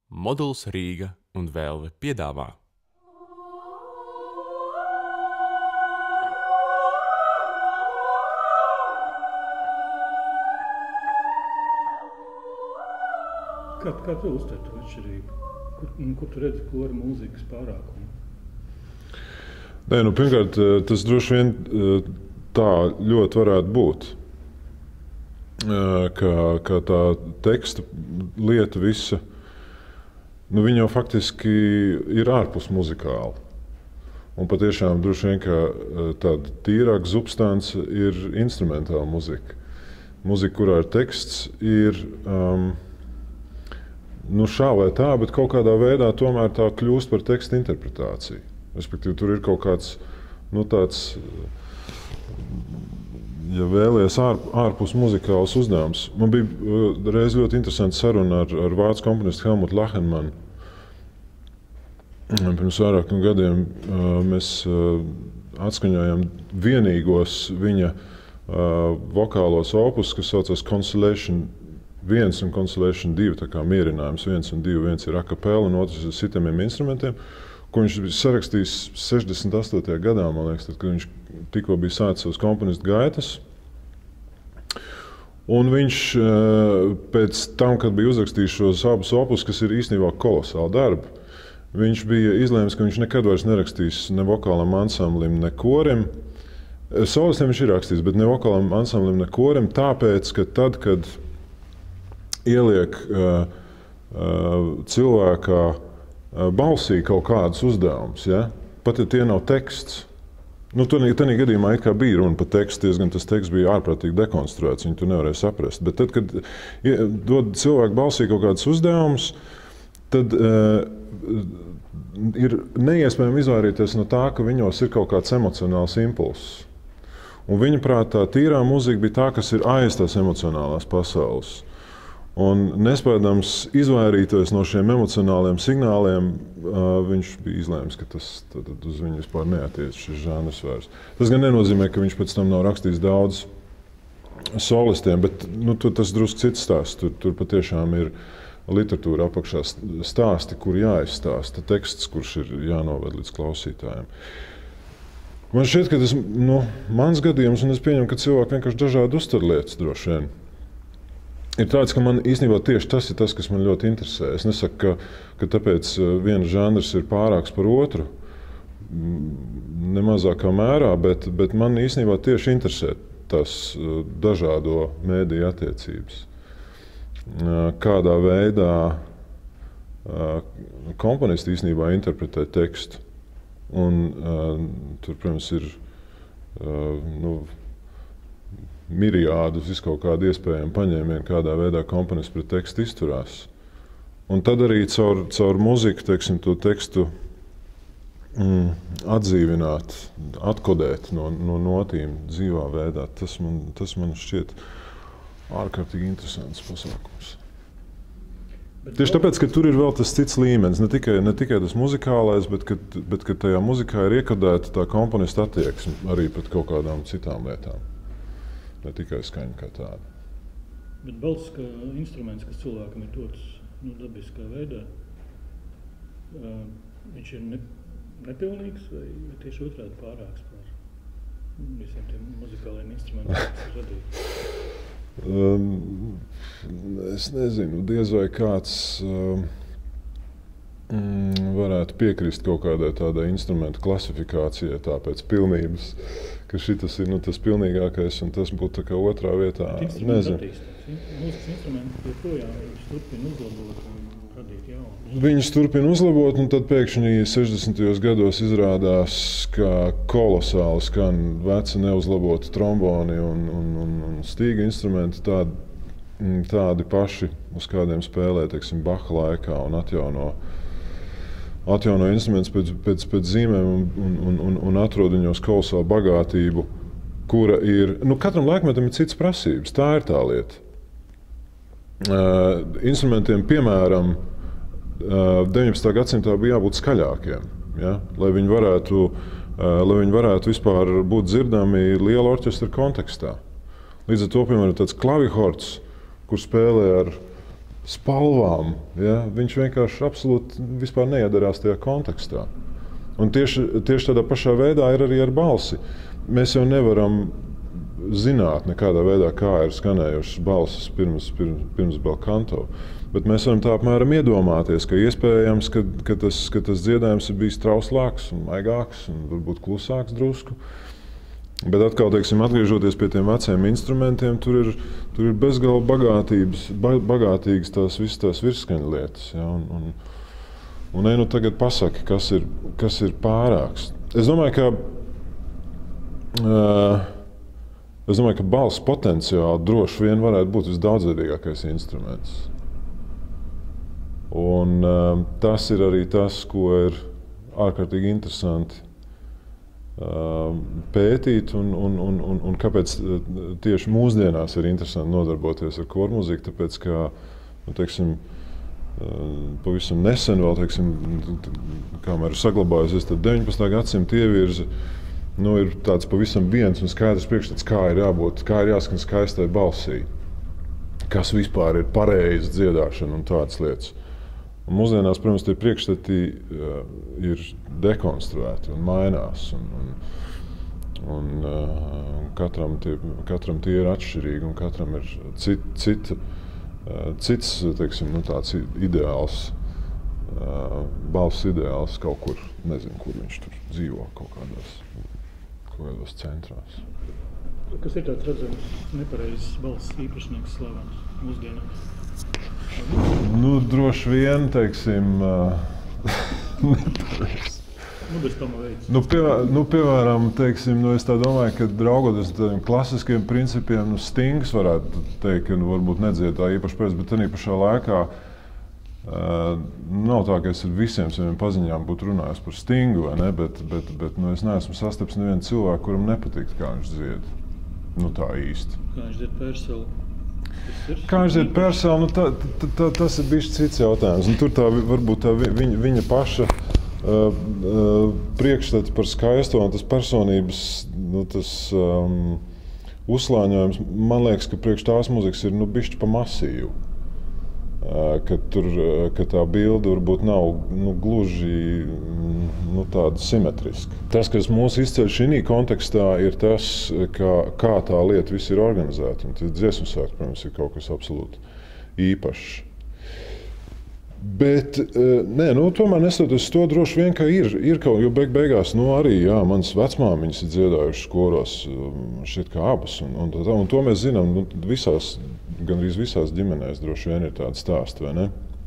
Moduls Rīga un Velve piedāvā. Kā tu uztver to atšķirību? Kur tu redzi kora mūzikas pārākumu? Nē, pirmkārt, tas droši vien tā ļoti varētu būt. Ka tā teksta lieta visa, viņa jau faktiski ir ārpus muzikāla. Un patiešām droši vien, ka tāda tīrāka substance ir instrumentāla muzika. Muzika, kurā ir teksts, ir šā vai tā, bet kaut kādā veidā tomēr tā kļūst par teksta interpretāciju. Respektīvi, tur ir kaut kāds, tāds, ja vēlies ārpus muzikāls uzdevums. Man bija reiz ļoti interesanta saruna ar vācu komponistu Helmutu Lachenmannu. Pirms vairākiem gadiem mēs atskaņojām vienīgos viņa vokālos opus, kas saucas Consolation 1 un Consolation 2, tā kā mierinājums 1 un 2. Viens ir a cappella un otrs ir sitamiem instrumentiem, ko viņš bija sarakstījis 68. gadā, man liekas, tad, kad viņš tikko bija sācis savas komponistu gaitas. Un viņš pēc tam, kad bija uzrakstījis šos abus opus, kas ir īstenībā kolosāli darbi, viņš bija izlēmis, ka viņš nekad vairs nerakstīs ne vokālam ansamblim, ne korim. Solistiem viņš ir rakstījis, bet ne vokālam ansamblim, ne korim, tāpēc, ka tad, kad ieliek cilvēkā balsī kaut kādus uzdevumus, ja? Pat ja tie nav teksts. Tādā gadījumā it kā bija runa par tekstu, diezgan tas teksts bija ārprātīgi dekonstruēts, viņu tu nevarēja saprast. Bet tad, kad dod cilvēku balsī kaut kādus uzdevumus, tad ir neiespējami izvairīties no tā, ka viņos ir kaut kāds emocionāls impulss. Un viņa prātā tīrā mūzika bija tā, kas ir aiz tās emocionālās pasaules. Un nespēdams izvairīties no šiem emocionāliem signāliem, viņš bija izlēmis, ka tas uz viņu vispār neatiec šis žanrs vairs. Tas gan nenozīmē, ka viņš pēc tam nav rakstījis daudz solistiem, bet tas drusku cits stāsts. Tur patiešām ir literatūra apakšā stāsti, kur jāizstāsta, teksts, kurš ir jānoved līdz klausītājiem. Man šķiet, ka tas mans gadījums, un es pieņemu, ka cilvēki vienkārši dažādi uztver lietas droši vien. Ir tāds, ka man īstenībā tieši tas ir tas, kas man ļoti interesē. Es nesaku, ka tāpēc viens žanrs ir pārāks par otru, nemazākā mērā, bet man īstenībā tieši interesē tas dažādo mēdīju attiecības. Kādā veidā komponisti īstenībā interpretē tekstu. Un tur, protams, ir miriādus kaut kādu iespējamu paņēmienu, kādā veidā komponists pret tekstu izturās. Un tad arī caur muziku, to tekstu atdzīvināt, atkodēt no notīm dzīvā veidā. Tas man šķiet ārkārtīgi interesants pasākums. Tieši tāpēc, ka tur ir vēl tas cits līmenis, ne tikai tas muzikālais, bet ka tajā muzikā ir iekodēta tā komponista attieksme arī pret kaut kādām citām lietām. Ne tikai skaņa kā tāda. Bet balss kā instruments, kas cilvēkam ir dots dabiskā veidā, viņš ir nepilnīgs vai tieši otrādi pārāks par visiem tiem muzikālajiem instrumentiem, kas ir radīti? Es nezinu, diez vai kāds varētu piekrist kaut kādai tādai instrumentu klasifikācijai tāpēc pilnības, ka šitas ir tas pilnīgākais un tas būtu tā kā otrā vietā. Nezinu. Mūzikas instrumenti joprojām viņus turpina uzlabot un radīt jaunu. Viņus turpina uzlabot, un tad pēkšņi 60. gados izrādās, ka kolosāli skan veci neuzlaboti tromboni un stīga instrumenti tādi paši, uz kādiem spēlē, Baha laikā un atjauno instrumentus pēc zīmēm un atrod viņos kolosālu bagātību, kura ir, katram laikmetam ir cits prasības, tā ir tā lieta. Instrumentiem, piemēram, 19. gadsimtā bija jābūt skaļākiem, ja? Lai viņi varētu vispār būt dzirdami liela orķestra kontekstā. Līdz ar to, piemēram, tāds klavihords, kur spēlē ar spalvām. Ja? Viņš vienkārši absolūti vispār neiedarās tajā kontekstā. Un tieši tādā pašā veidā ir arī ar balsi. Mēs jau nevaram zināt nekādā veidā, kā ir skanējušas balsis pirms belkanto. Bet mēs varam tā apmēram iedomāties, ka iespējams, ka tas dziedājums ir bijis trauslāks un maigāks un varbūt klusāks drusku. Bet atkal, teiksim, atgriežoties pie tiem veciem instrumentiem, tur ir bezgala bagātīgas tās visas tās virsskaņu lietas. Ja? Un nu tagad pasaki, kas ir pārāks. Es domāju, ka balss potenciāli droši vien varētu būt visdaudzveidīgākais instruments. Un tas ir arī tas, ko ir ārkārtīgi interesanti pētīt un kāpēc tieši mūsdienās ir interesanti nodarboties ar kormuziku, tāpēc, ka, teiksim, pavisam nesen vēl, teiksim, kamēr ir saglabājusies 19. gadsimta ievirze, ir tāds pavisam viens un skaidrs priekšstats, kā ir jābūt, kā ir jāskan skaistai balsī, kas vispār ir pareiza dziedāšana un tādas lietas. Un mūsdienās, protams, tie priekšstati ir dekonstruēti un mainās, un katram tie ir atšķirīgi, un katram ir cits, teiksim, tāds ideāls, balss ideāls kaut kur, nezinu, kur viņš tur dzīvo, kaut kādos centrās. Kas ir tāds redzams nepareizs balss īpašnieks slavens mūsdienās? Droši vien, teiksim, nepareizs. Bez Toma Veits. Piemēram, teiksim, es tā domāju, ka raugoties tādiem klasiskiem principiem, Stings varētu teikt, ka varbūt nedzied tā īpaši pēc, bet tādā pašā laikā nav tā, ka es ar visiem saviem paziņām būtu runājis par Stingu, vai ne? Bet es neesmu sastaps nevienu cilvēku, kuram nepatīk, kā viņš dzied. Tā īsti. Kā viņš dzied Perselu? Kā viņš dzied Perselu, tas ir bijis cits jautājums. Un tur varbūt viņa paša priekšstats par skaisto un tas personības uzslāņojums, man liekas, ka priekš tās muzikas ir bišķi pa masīvu. Ka tā bilde varbūt nav gluži tāda simetriska. Tas, kas mūs izceļ šī kontekstā, ir tas, kā tā lieta viss ir organizēta. Un dziesmu svētki, protams, ir kaut kas absolūti īpašs. Bet, tomēr neskatoties to, droši vien, ka ir kaut, jo beigās, arī, jā, manas vecmāmiņas ir dziedājušas koros, šķiet kā abas, un to mēs zinām, gandrīz visās ģimenēs droši vien ir tādi stāsti, vai ne?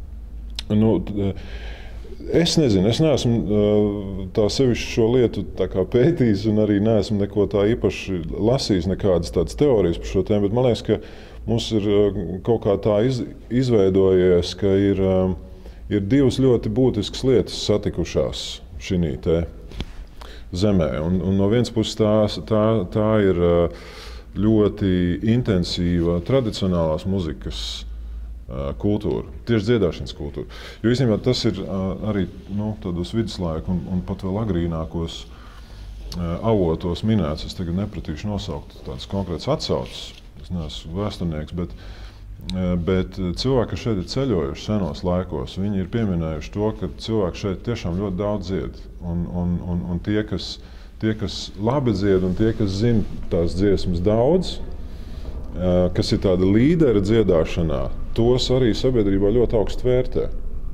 Es nezinu, es neesmu tā sevišķi šo lietu tā kā pētījis un arī neesmu neko tā īpaši lasījis, nekādas tādas teorijas par šo tēmu, bet man liekas, ka mums ir kaut kā tā izveidojies, ka ir divas ļoti būtiskas lietas satikušās šī te zemē. Un no vienas puses tā ir ļoti intensīva tradicionālās muzikas kultūra, tieši dziedāšanas kultūra. Jo īstenībā tas ir arī tādos viduslaiku un pat vēl agrīnākos avotos minēts. Es tagad nepratīšu nosaukt tādas konkrētas atsauces. Es neesmu vēsturnieks, bet cilvēki, kas šeit ir ceļojuši senos laikos, viņi ir pieminējuši to, ka cilvēki šeit tiešām ļoti daudz dzied. Un tie, kas labi dzied un tie, kas zina tās dziesmas daudz, kas ir tādi līderi dziedāšanā, tos arī sabiedrībā ļoti augstu vērtē.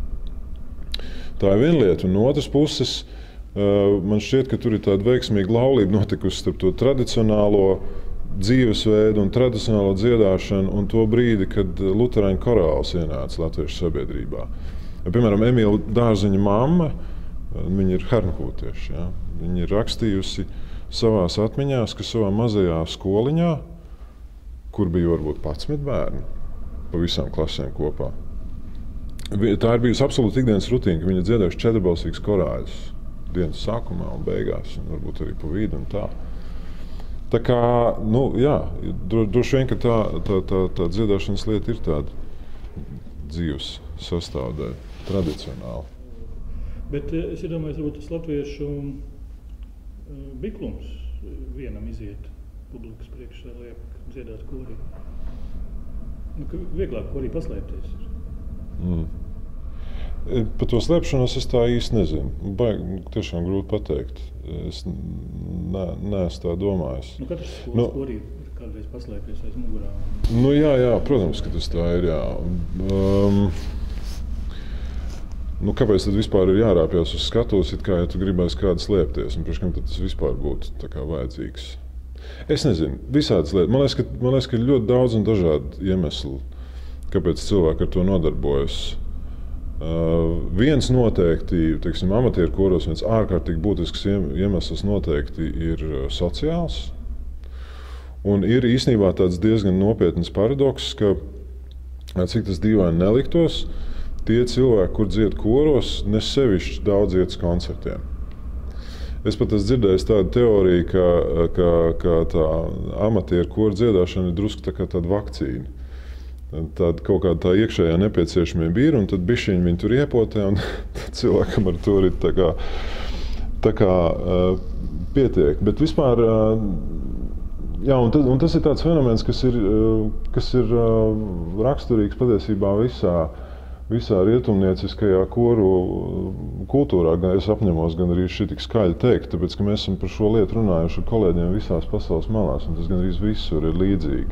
Tā ir viena lieta. Un no otras puses, man šķiet, ka tur ir tāda veiksmīga laulība notikusi starp to tradicionālo dzīvesveidu un tradicionālo dziedāšanu un to brīdi, kad luterāņu korāls ienāca latviešu sabiedrībā. Piemēram, Emīla Dārziņa mamma, viņa ir hernhūtieša, ja? Viņa ir rakstījusi savās atmiņās, ka savā mazajā skoliņā, kur bija varbūt 11 bērni pa visām klasēm kopā, tā ir bijusi absolūti ikdienas rutīna, ka viņa dziedājuši 4-balsīgas korāļus dienas sākumā un beigās, un varbūt arī pa vidu un tā. Tā kā, jā, droši vien, ka tā dziedāšanas lieta ir tāda dzīves sastāvdaļa, tradicionāla. Bet es iedomājos, varbūt tas latviešu biklums vienam iziet publikas priekšā liek dziedāt korī. Vieglāk korī paslēpties ir. Par to slēpšanos es tā īsti nezinu. Tiešām grūti pateikt. Es neesmu tā domājis. Katrs skorī ir kādreiz paslēpies aiz mugurā. Jā, protams, ka tas tā ir, jā. Kāpēc tad vispār ir jārāpjas uz skatuves, it kā, ja tu gribēsi kādu slēpties? Un priekš kam tad tas vispār būtu tā kā vajadzīgs? Es nezinu, visādas lietas. Man liekas, ka ir ļoti daudz un dažādi iemesli, kāpēc cilvēki ar to nodarbojas. Viens noteikti, teiksim, amatieru koros, viens ārkārtīgi būtisks iemesls noteikti ir sociāls. Un ir īstenībā tāds diezgan nopietns paradoks, ka, cik tas dīvaini neliktos, tie cilvēki, kur dzied koros, nesevišķi daudz iet uz koncertiem. Es pat esmu dzirdējis tādu teoriju, ka tā amatieru koru dziedāšana ir drusku tā kā tāda vakcīna. Tāda kaut kāda tā iekšējā nepieciešamība ir, un tad bišķiņi viņi tur iepotē, un cilvēkam ar to arī tā kā pietiek. Bet vispār, jā, un tas ir tāds fenomens, kas ir raksturīgs patiesībā visā rietumnieciskajā koru kultūrā. Es apņemos gan arī šī tik skaļi teikt, tāpēc, ka mēs esam par šo lietu runājuši ar kolēģiem visās pasaules malās, un tas gan arī visur ir līdzīgi.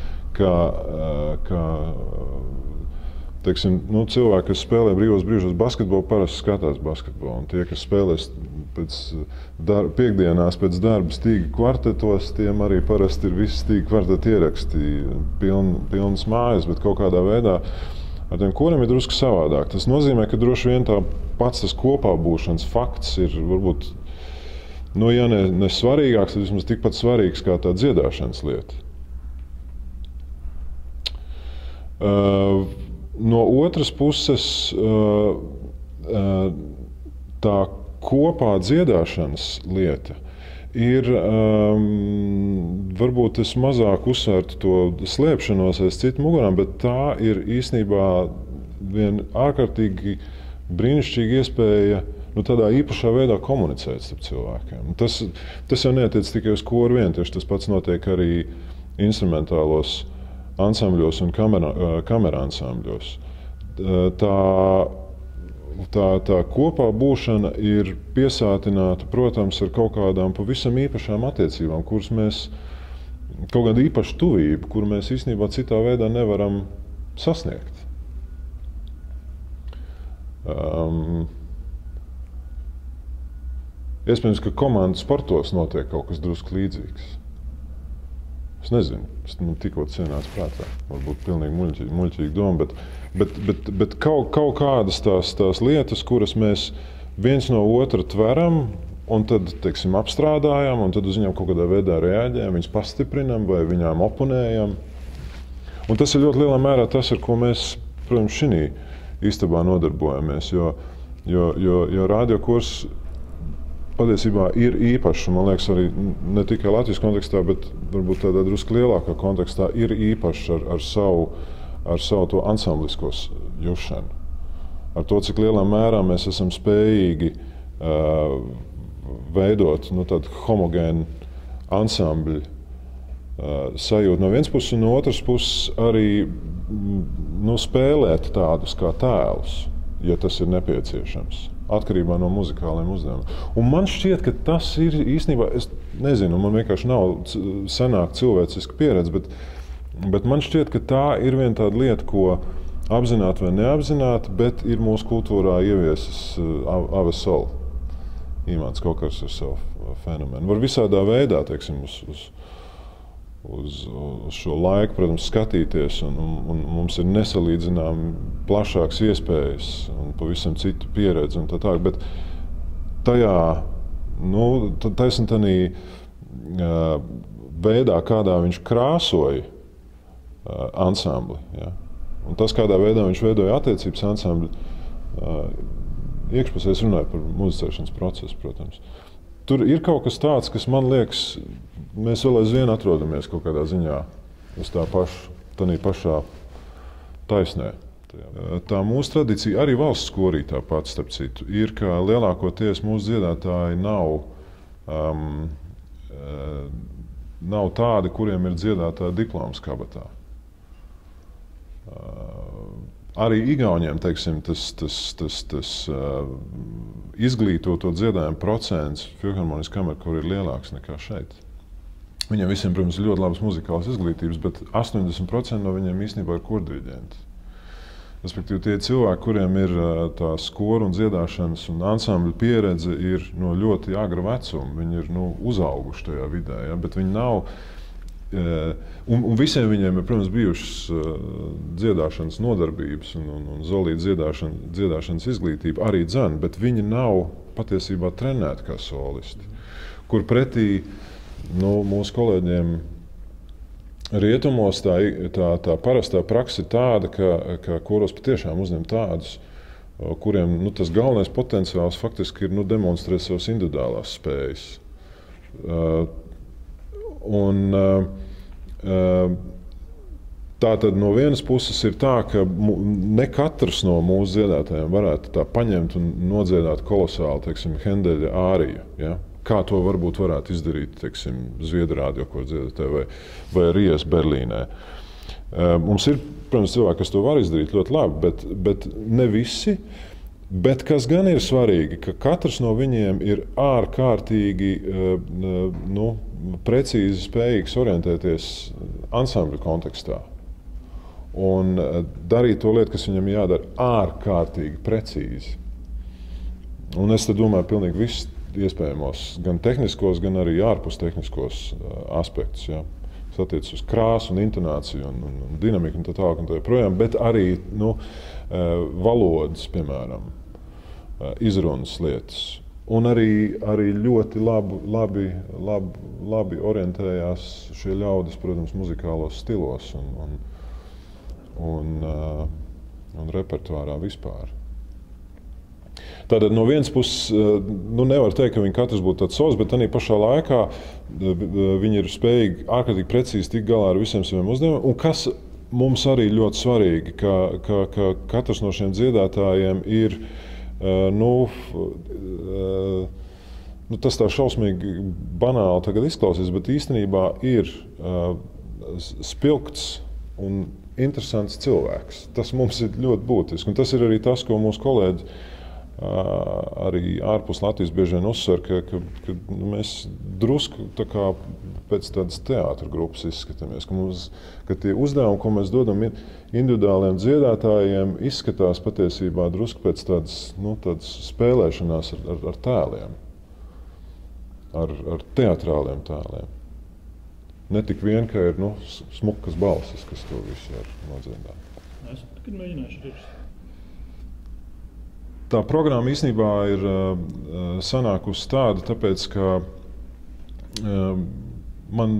Teiksim, cilvēki, kas spēlē brīvos brīžos basketbolu, parasti skatās basketbolu. Un tie, kas spēlēs piekdienās pēc darba stīga kvartetos, tiem arī parasti ir visi stīga kvarteti ieraksti, pilnas mājas, bet kaut kādā veidā ar tiem koriem ir drusku savādāk. Tas nozīmē, ka droši vien pats tas kopā būšanas fakts ir varbūt, ja ne svarīgāks, tad vismaz tikpat svarīgs kā tā dziedāšanas lieta. No otras puses, tā kopā dziedāšanas lieta ir, varbūt es mazāk uzsvērtu to slēpšanos aiz citu mugurām, bet tā ir īstenībā viena ārkārtīgi brīnišķīga iespēja tādā īpašā veidā komunicēt starp cilvēkiem. Tas jau neatiec tikai uz koru vien, tieši tas pats notiek arī instrumentālos ansambļos un kamera ansambļos. Tā kopā būšana ir piesātināta, protams, ar kaut kādām pavisam īpašām attiecībām, kuras mēs, kaut kāda īpaša tuvība, kuru mēs īstenībā citā veidā nevaram sasniegt. Iespējams, ka komandas sportos notiek kaut kas drusku līdzīgs. Es nezinu, man tikko cienāts prātā, varbūt pilnīgi muļķīga doma, bet kaut kādas tās lietas, kuras mēs viens no otra tveram un tad, teiksim, apstrādājam, un tad uz viņām kaut kādā veidā reaģējam, viņas pastiprinam vai viņām oponējam. Un tas ir ļoti lielā mērā tas, ar ko mēs, protams, šī istabā nodarbojamies, jo radiokurs patiesībā ir īpašs, un man liekas arī ne tikai Latvijas kontekstā, bet varbūt tādā drusku lielākā kontekstā ir īpašs ar savu to ansamblisko jušanu. Ar to, cik lielā mērā mēs esam spējīgi veidot tādu homogēnu ansambļu sajūtu no vienas puses, un no otras puses arī spēlēt tādus kā tēlus, ja tas ir nepieciešams. Atkarībā no muzikāliem uzdevumiem. Un man šķiet, ka tas ir īstenībā, es nezinu, man vienkārši nav senāka cilvēciska pieredze, bet man šķiet, ka tā ir viena tāda lieta, ko apzināti vai neapzināti, bet ir mūsu kultūrā ieviesis ave sol. Imants kaut kas ar savu fenomenu. Var visādā veidā, teiksim, uz šo laiku, protams, skatīties, un mums ir nesalīdzināmi plašākas iespējas un pavisam citu pieredzi un tā tālāk, bet tajā, taisn tādā veidā, kādā viņš krāsoja ansambli, ja? Un tas, kādā veidā viņš veidoja attiecības ansambli, iekšpusē es runāju par muzicēšanas procesu, protams. Tur ir kaut kas tāds, kas man liekas, mēs vēl aizvien atrodamies kaut kādā ziņā uz tā pašā taisnē. Tā mūsu tradīcija, arī valsts korī tāpat, starp citu, ir, ka lielākoties mūsu dziedātāji nav tādi, kuriem ir dziedātāja diploms kabatā. arī Igauniem, teiksim, tas izglītoto dziedājumu procents Filharmonijas kamera, kur ir lielāks nekā šeit. Viņiem visiem, protams, ir ļoti labas muzikālas izglītības, bet 80% no viņiem īstenībā ir kordiriģenti. Respektīvi, tie cilvēki, kuriem ir tā skoru un dziedāšanas un ansambļu pieredze, ir no ļoti agra vecuma. Viņi ir uzauguši tajā vidē, ja? Bet viņi nav. Un visiem viņiem ir, protams, bijušas dziedāšanas nodarbības un solīta dziedāšanas izglītība arī dzene, bet viņi nav patiesībā trenēti kā solisti. Kur pretī mūsu kolēģiem rietumos tā parastā praksa ir tāda, ka koros patiešām uzņem tādus, kuriem tas galvenais potenciāls faktiski ir demonstrēt savas individuālās spējas. Tā tad no vienas puses ir tā, ka ne katrs no mūsu dziedātājiem varētu tā paņemt un nodziedāt kolosāli, teiksim, Hendeļa āriju, ja? Kā to varbūt varētu izdarīt, teiksim, Zviedru rādiokoru dziedātāji vai Rijas Berlīnē. Mums ir, protams, cilvēki, kas to var izdarīt ļoti labi, bet ne visi. Bet kas gan ir svarīgi, ka katrs no viņiem ir ārkārtīgi precīzi spējīgs orientēties ansambļu kontekstā un darīt to lietu, kas viņam jādara ārkārtīgi precīzi. Un es domāju pilnīgi visus iespējamos, gan tehniskos, gan arī ārpus tehniskos aspektus. Ja? Tas attiecas uz krāsu un intonāciju un dinamiku un tā tālāk un tā joprojām, bet arī valodas, piemēram, izrunas lietas. Un arī ļoti labi orientējās šie ļaudis, protams, muzikālos stilos un repertuārā vispār. Tātad no vienas puses nevar teikt, ka viņi katrs būtu tāds savs, bet arī pašā laikā viņi ir spējīgi ārkārtīgi precīzi tikt galā ar visiem saviem uzdevumiem. Un kas mums arī ļoti svarīgi, ka katrs no šiem dziedātājiem ir tas tā šausmīgi banāli tagad izklausīs, bet īstenībā ir spilgts un interesants cilvēks. Tas mums ir ļoti būtiski. Un tas ir arī tas, ko mūsu kolēģi arī ārpus Latvijas bieži vien uzsver, ka mēs drusku tā kā pēc tādas teātra grupas izskatāmies, ka tie uzdevumi, ko mēs dodam individuāliem dziedātājiem, izskatās patiesībā drusku pēc tādas spēlēšanās ar tēliem, ar teatrāliem tēliem. Ne tik vien, ka ir smukas balsis, kas to visu var nodziedāt. Es tagad mēģināšu režisēt. Tā programma īstenībā ir sanākusi tāda, tāpēc, ka man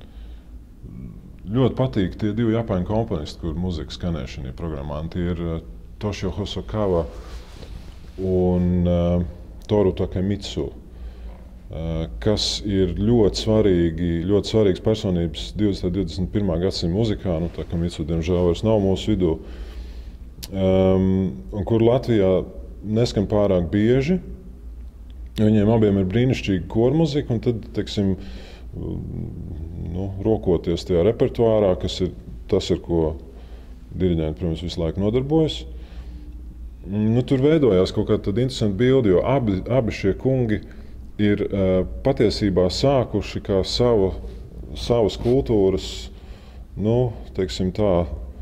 ļoti patīk tie divi japāņu komponisti, kur mūzika skanē šajā programmā. Tie ir Toshio Hosokawa un Toru Takemitsu, kas ir ļoti svarīgas personības 20. un 21. gadsimta muzikā. Takemitsu, diemžēl, vairs nav mūsu vidū. Un kur Latvijā neskan pārāk bieži. Viņiem abiem ir brīnišķīga kormuzika, un tad, teiksim, rokoties tajā repertuārā, kas ir tas, ar ko diriģenti, protams, visu laiku nodarbojas. Tur veidojās kaut kāda interesanta bilde, jo abi šie kungi ir patiesībā sākuši kā savas kultūras, teiksim tā,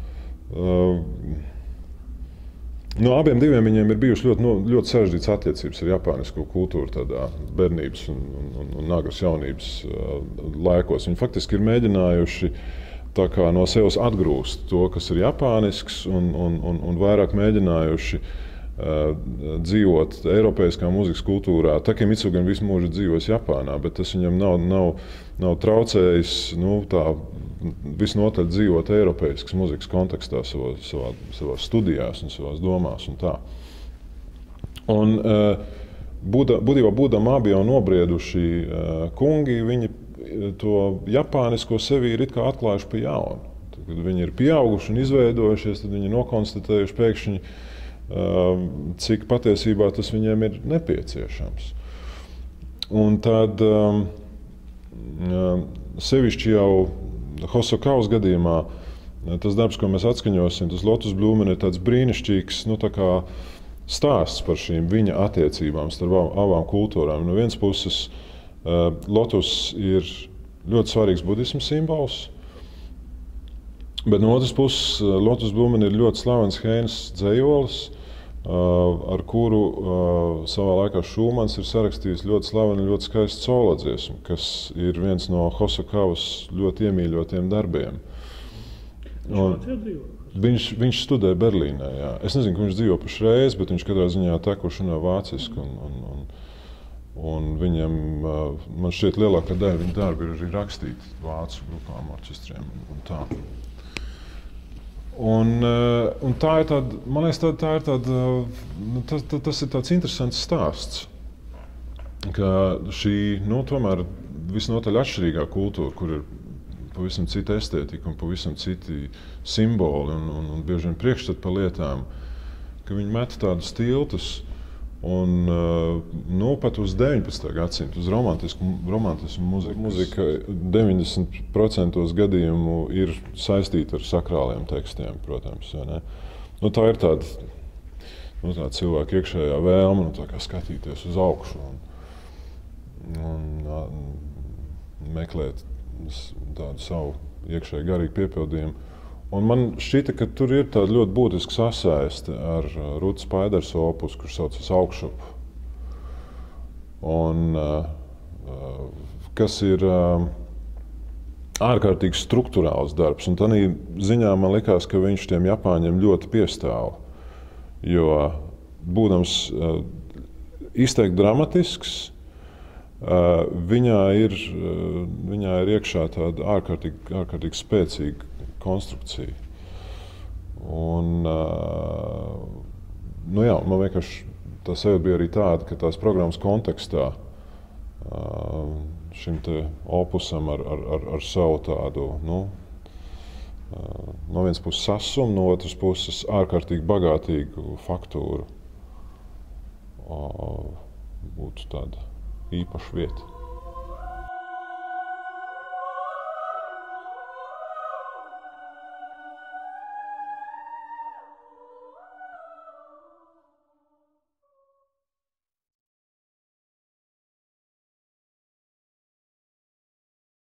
no abiem diviem viņiem ir bijušas ļoti sarežģītas attiecības ar japānisko kultūru tādā bērnības un agras jaunības laikos. Viņi faktiski ir mēģinājuši tā kā no sevis atgrūst to, kas ir japānisks, un vairāk mēģinājuši dzīvot eiropeiskā mūzikas kultūrā. Takemitsu gan visu mūžu dzīvojis Japānā, bet tas viņam nav traucējis tā visnotaļ dzīvot eiropeiskas mūzikas kontekstā savās studijās un savās domās un tā. Un būtībā būdam abi jau nobrieduši kungi, viņi to japānisko sevi ir it kā atklājuši pa jaunu. Tad, kad viņi ir pieauguši un izveidojušies, tad viņi nokonstatējuši pēkšņi, cik patiesībā tas viņiem ir nepieciešams. Un tad sevišķi jau Hosokawas gadījumā tas darbs, ko mēs atskaņosim, tas Lotus Blumen ir tāds brīnišķīgs, tā kā stāsts par šīm viņa attiecībām starp abām kultūrām. No vienas puses, Lotus ir ļoti svarīgs budismu simbols, bet no otras puses Lotus Blumen ir ļoti slavens Heinas dzejolis, ar kuru savā laikā Šūmans ir sarakstījis ļoti slavenu, ļoti skaistu solo dziesmu, kas ir viens no Hosakavas ļoti iemīļotiem darbiem. Viņš studē Berlīnē, jā. Es nezinu, ka viņš dzīvo pašreiz, bet viņš katrā ziņā tekoši runā vāciski. Un viņam, man šķiet, lielākā daļa viņa darba ir arī rakstīti vācu grupām, orķestriem un tā. Un tā ir tāda, man liekas, tā ir tāda, tas ir tāds interesants stāsts, ka šī, tomēr visnotaļ atšķirīgā kultūra, kur ir pavisam cita estētika un pavisam citi simboli un bieži vien priekšstati par lietām, ka viņi met tādus tiltus un pat uz 19. gadsimtu, uz romantismu mūziku. Mūzika 90% gadījumu ir saistīta ar sakrāliem tekstiem, protams. Tā ir tāda cilvēka iekšējā vēlme, tā kā skatīties uz augšu un meklēt tādu savu iekšēju garīgu piepildījumu. Un man šķita, ka tur ir tāda ļoti būtiska sasaiste ar Rutas Paiders opus, kurš saucas Augšup. Un kas ir ārkārtīgi strukturāls darbs. Un tādā ziņā man likās, ka viņš tiem Japāņiem ļoti piestāv. Jo būdams izteikti dramatisks, viņā ir iekšā tāda ārkārtīgi spēcīga konstrukcija. Un, man vienkārši tā sajūta bija arī tāda, ka tās programmas kontekstā šim te opusam ar savu tādu, no vienas puses sasumu, no otras puses ārkārtīgi bagātīgu faktūru būtu tāda īpaša vieta.